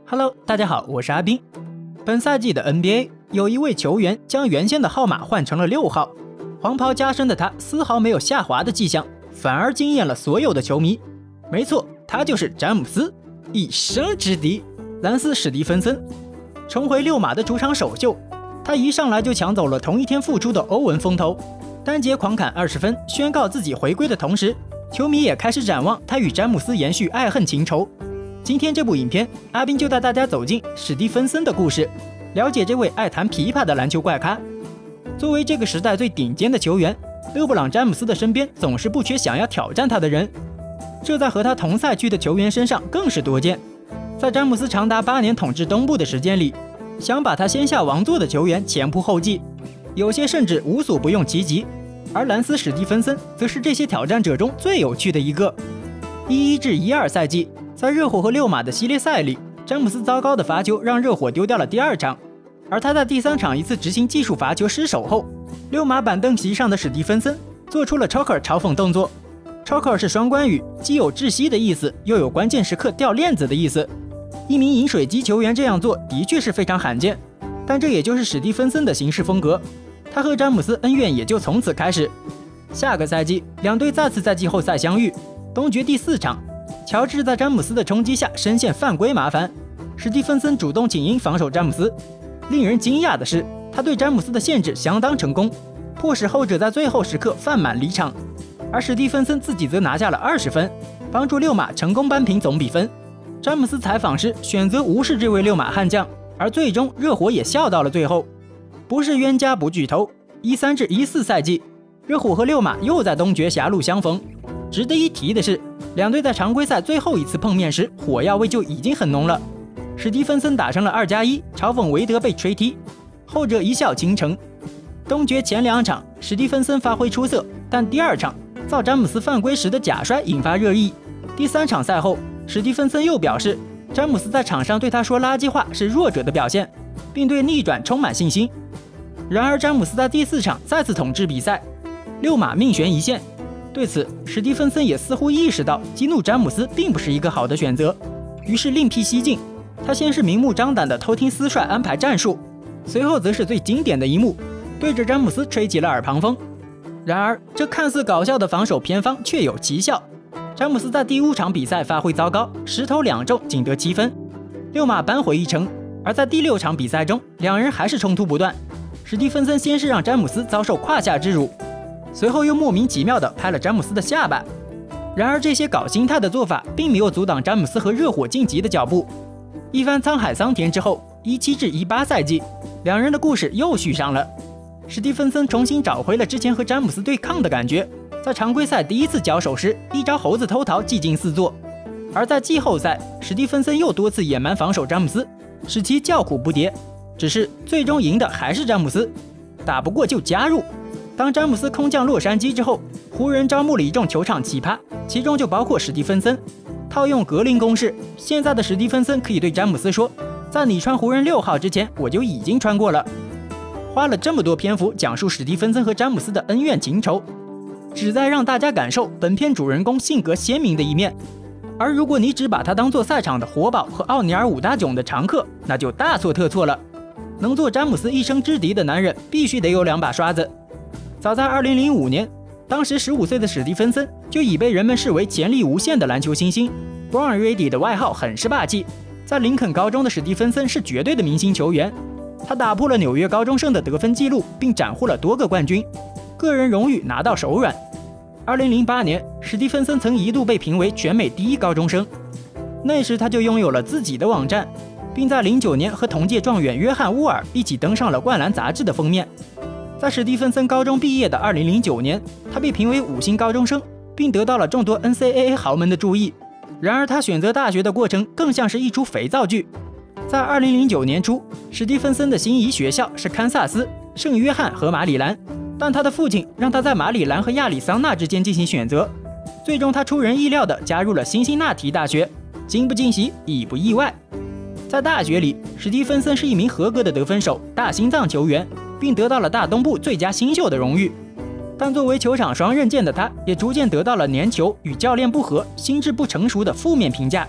Hello， 大家好，我是阿斌。本赛季的 NBA 有一位球员将原先的号码换成了6号，黄袍加身的他丝毫没有下滑的迹象，反而惊艳了所有的球迷。没错，他就是詹姆斯，一生之敌兰斯·史蒂芬森。重回六马的主场首秀，他一上来就抢走了同一天复出的欧文风头，单节狂砍20分，宣告自己回归的同时，球迷也开始展望他与詹姆斯延续爱恨情仇。今天这部影片，阿斌就带大家走进史蒂芬森的故事，了解这位爱弹琵琶的篮球怪咖。作为这个时代最顶尖的球员，勒布朗·詹姆斯的身边总是不缺想要挑战他的人，这在和他同赛区的球员身上更是多见。在詹姆斯长达8年统治东部的时间里，想把他先下王座的球员前仆后继，有些甚至无所不用其极。而兰斯·史蒂芬森则是这些挑战者中最有趣的一个。11至12赛季，在热火和六马的系列赛里，詹姆斯糟糕的罚球让热火丢掉了第2场，而他在第3场一次执行技术罚球失手后，六马板凳席上的史蒂芬森做出了 choker 嘲讽动作。choker 是双关语，既有窒息的意思，又有关键时刻掉链子的意思。一名饮水机球员这样做的确是非常罕见，但这也就是史蒂芬森的行事风格。他和詹姆斯恩怨也就从此开始。下个赛季，两队再次在季后赛相遇，东决第4场，乔治在詹姆斯的冲击下深陷犯规麻烦，史蒂芬森主动请缨防守詹姆斯。令人惊讶的是，他对詹姆斯的限制相当成功，迫使后者在最后时刻犯满离场，而史蒂芬森自己则拿下了20分，帮助六马成功扳平总比分。詹姆斯采访时选择无视这位六马悍将，而最终热火也笑到了最后。不是冤家不聚头，13至14赛季，热火和六马又在东决狭路相逢。值得一提的是，两队在常规赛最后一次碰面时，火药味就已经很浓了。史蒂芬森打成了2+1，嘲讽韦德被吹踢，后者一笑倾城。东决前2场，史蒂芬森发挥出色，但第2场造詹姆斯犯规时的假摔引发热议。第3场赛后，史蒂芬森又表示，詹姆斯在场上对他说垃圾话是弱者的表现，并对逆转充满信心。然而詹姆斯在第4场再次统治比赛，六马命悬一线。对此，史蒂芬森也似乎意识到激怒詹姆斯并不是一个好的选择，于是另辟蹊径。他先是明目张胆地偷听斯帅安排战术，随后则是最经典的一幕，对着詹姆斯吹起了耳旁风。然而这看似搞笑的防守偏方却有奇效，詹姆斯在第5场比赛发挥糟糕，10投2中，仅得7分，六马扳回一城。而在第6场比赛中，两人还是冲突不断。史蒂芬森先是让詹姆斯遭受胯下之辱，随后又莫名其妙地拍了詹姆斯的下巴。然而这些搞心态的做法并没有阻挡詹姆斯和热火晋级的脚步。一番沧海桑田之后，17至18赛季，两人的故事又续上了。史蒂芬森重新找回了之前和詹姆斯对抗的感觉，在常规赛第1次交手时，一招猴子偷桃技惊四座。而在季后赛，史蒂芬森又多次野蛮防守詹姆斯，使其叫苦不迭。只是最终赢的还是詹姆斯，打不过就加入。当詹姆斯空降洛杉矶之后，湖人招募了一众球场奇葩，其中就包括史蒂芬森。套用格林公式，现在的史蒂芬森可以对詹姆斯说，在你穿湖人6号之前，我就已经穿过了。花了这么多篇幅讲述史蒂芬森和詹姆斯的恩怨情仇，旨在让大家感受本片主人公性格鲜明的一面。而如果你只把他当作赛场的活宝和奥尼尔5大囧的常客，那就大错特错了。能做詹姆斯一生之敌的男人，必须得有2把刷子。早在2005年，当时15岁的史蒂芬森就已被人们视为潜力无限的篮球新星。Born Ready 的外号很是霸气，在林肯高中的史蒂芬森是绝对的明星球员。他打破了纽约高中生的得分纪录，并斩获了多个冠军，个人荣誉拿到手软。2008年，史蒂芬森曾一度被评为全美第1高中生，那时他就拥有了自己的网站，并在09年和同届状元约翰·乌尔一起登上了《灌篮》杂志的封面。在史蒂芬森高中毕业的2009年，他被评为5星高中生，并得到了众多 NCAA 豪门的注意。然而他选择大学的过程更像是一出肥皂剧。在2009年初，史蒂芬森的心仪学校是堪萨斯、圣约翰和马里兰，但他的父亲让他在马里兰和亚利桑那之间进行选择，最终他出人意料地加入了辛辛那提大学。惊不惊喜，意不意外？在大学里，史蒂芬森是一名合格的得分手、大心脏球员，并得到了大东部最佳新秀的荣誉。但作为球场双刃剑的他，也逐渐得到了粘球、与教练不合、心智不成熟的负面评价。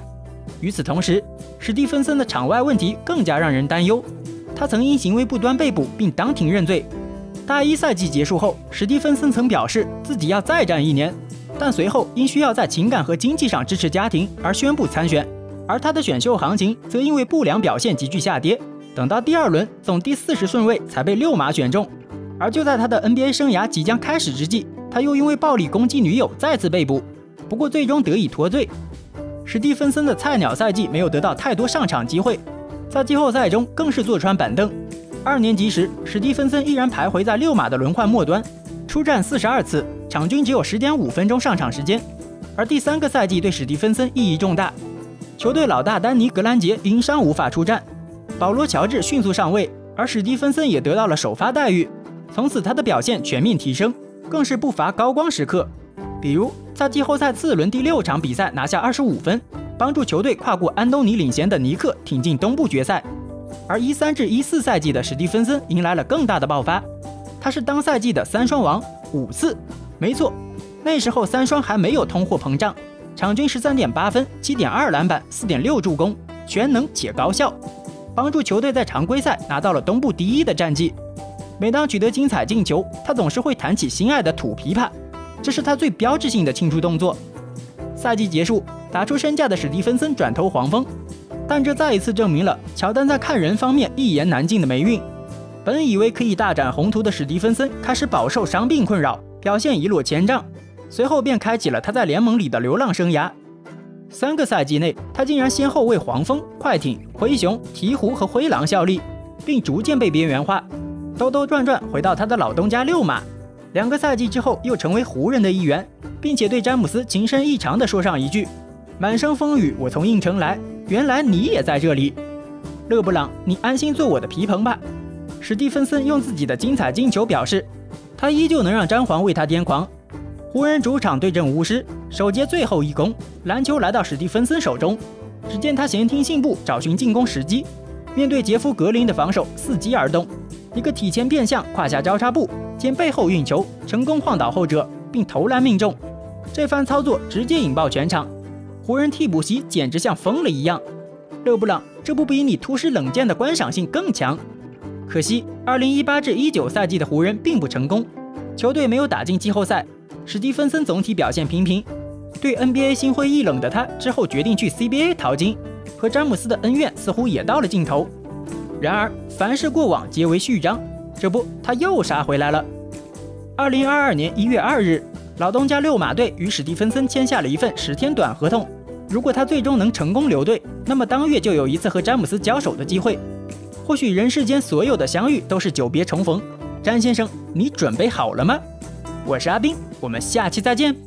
与此同时，史蒂芬森的场外问题更加让人担忧。他曾因行为不端被捕并当庭认罪。大一赛季结束后，史蒂芬森曾表示自己要再战1年，但随后因需要在情感和经济上支持家庭而宣布参选。而他的选秀行情则因为不良表现急剧下跌，等到第2轮总第40顺位才被6马选中。而就在他的 NBA 生涯即将开始之际，他又因为暴力攻击女友再次被捕，不过最终得以脱罪。史蒂芬森的菜鸟赛季没有得到太多上场机会，在季后赛中更是坐穿板凳。2年级时，史蒂芬森依然徘徊在6马的轮换末端，出战42次，场均只有10.5分钟上场时间。而第3个赛季对史蒂芬森意义重大，球队老大丹尼·格兰杰因伤无法出战，保罗·乔治迅速上位，而史蒂芬森也得到了首发待遇。从此他的表现全面提升，更是不乏高光时刻，比如在季后赛次轮第6场比赛拿下25分，帮助球队跨过安东尼领衔的尼克挺进东部决赛。而13至14赛季的史蒂芬森迎来了更大的爆发，他是当赛季的3双王5次，没错，那时候3双还没有通货膨胀，场均13.8分、7.2篮板、4.6助攻，全能且高效，帮助球队在常规赛拿到了东部第1的战绩。每当取得精彩进球，他总是会弹起心爱的土琵琶，这是他最标志性的庆祝动作。赛季结束，打出身价的史蒂芬森转投黄蜂，但这再一次证明了乔丹在看人方面一言难尽的霉运。本以为可以大展宏图的史蒂芬森开始饱受伤病困扰，表现一落千丈，随后便开启了他在联盟里的流浪生涯。3个赛季内，他竟然先后为黄蜂、快艇、灰熊、鹈鹕和灰狼效力，并逐渐被边缘化，兜兜转转回到他的老东家6马。2个赛季之后，又成为湖人的一员，并且对詹姆斯情深意长地说上一句：“满生风雨我从应城来，原来你也在这里。勒布朗，你安心做我的皮蓬吧。”史蒂芬森用自己的精彩进球表示，他依旧能让詹皇为他癫狂。湖人主场对阵巫师，首节最后一攻，篮球来到史蒂芬森手中，只见他闲庭信步找寻进攻时机，面对杰夫格林的防守伺机而动，一个体前变向胯下交叉步兼背后运球，成功晃倒后者并投篮命中。这番操作直接引爆全场，湖人替补席简直像疯了一样。勒布朗，这不比你突施冷箭的观赏性更强？可惜2018至19赛季的湖人并不成功，球队没有打进季后赛。史蒂芬森总体表现平平，对 NBA 心灰意冷的他之后决定去 CBA 淘金，和詹姆斯的恩怨似乎也到了尽头。然而凡事过往皆为序章，这不他又杀回来了。2022年1月2日，老东家6马队与史蒂芬森签下了一份10天短合同，如果他最终能成功留队，那么当月就有一次和詹姆斯交手的机会。或许人世间所有的相遇都是久别重逢，詹先生，你准备好了吗？我是阿斌，我们下期再见。